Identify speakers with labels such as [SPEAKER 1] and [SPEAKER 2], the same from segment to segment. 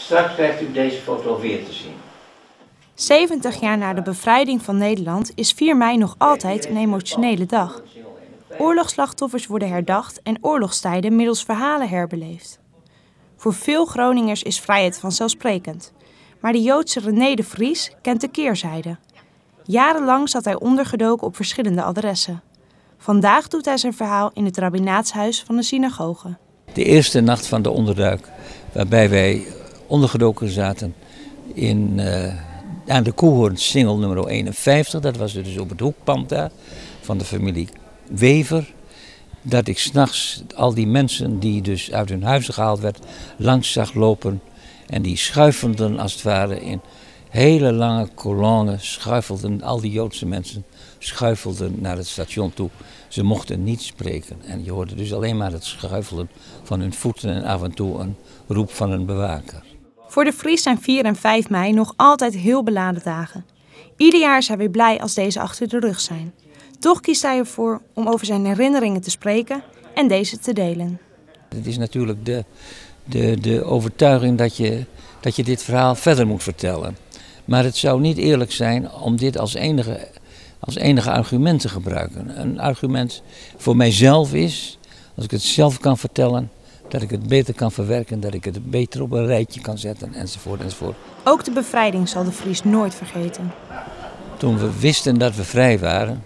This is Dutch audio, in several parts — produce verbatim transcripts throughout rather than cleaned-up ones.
[SPEAKER 1] Straks krijgt u deze foto weer te zien.
[SPEAKER 2] zeventig jaar na de bevrijding van Nederland is vier mei nog altijd een emotionele dag. Oorlogsslachtoffers worden herdacht en oorlogstijden middels verhalen herbeleefd. Voor veel Groningers is vrijheid vanzelfsprekend. Maar de Joodse René de Vries kent de keerzijde. Jarenlang zat hij ondergedoken op verschillende adressen. Vandaag doet hij zijn verhaal in het rabbinaatshuis van de synagoge.
[SPEAKER 3] De eerste nacht van de onderduik, waarbij wij ondergedoken zaten in, uh, aan de Koehoornsingel nummer eenenvijftig. Dat was dus op het hoekpand daar van de familie Wever. Dat ik 's nachts al die mensen die dus uit hun huizen gehaald werd, langs zag lopen. En die schuifelden als het ware in hele lange kolonnes, schuifelden, al die Joodse mensen schuifelden naar het station toe. Ze mochten niet spreken en je hoorde dus alleen maar het schuifelen van hun voeten en af en toe een roep van een bewaker.
[SPEAKER 2] Voor de Vries zijn vier en vijf mei nog altijd heel beladen dagen. Ieder jaar is hij weer blij als deze achter de rug zijn. Toch kiest hij ervoor om over zijn herinneringen te spreken en deze te delen.
[SPEAKER 3] Het is natuurlijk de, de, de overtuiging dat je, dat je dit verhaal verder moet vertellen. Maar het zou niet eerlijk zijn om dit als enige, als enige argument te gebruiken. Een argument voor mijzelf is, als ik het zelf kan vertellen, dat ik het beter kan verwerken, dat ik het beter op een rijtje kan zetten, enzovoort, enzovoort.
[SPEAKER 2] Ook de bevrijding zal de Vries nooit vergeten.
[SPEAKER 3] Toen we wisten dat we vrij waren,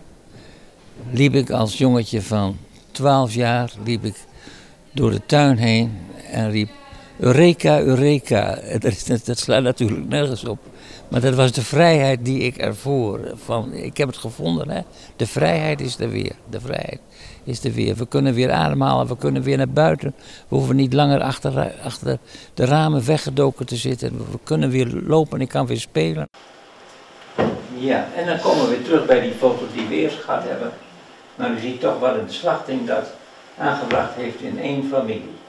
[SPEAKER 3] liep ik als jongetje van twaalf jaar liep ik door de tuin heen en riep Eureka, Eureka. Dat, dat slaat natuurlijk nergens op. Maar dat was de vrijheid die ik ervoor. Van, ik heb het gevonden. Hè? De vrijheid is er weer. De vrijheid is er weer. We kunnen weer ademhalen. We kunnen weer naar buiten. We hoeven niet langer achter, achter de ramen weggedoken te zitten. We kunnen weer lopen. Ik kan weer spelen.
[SPEAKER 1] Ja, en dan komen we weer terug bij die foto die we eerst gehad hebben. Maar u ziet toch wat een slachting dat aangebracht heeft in één familie.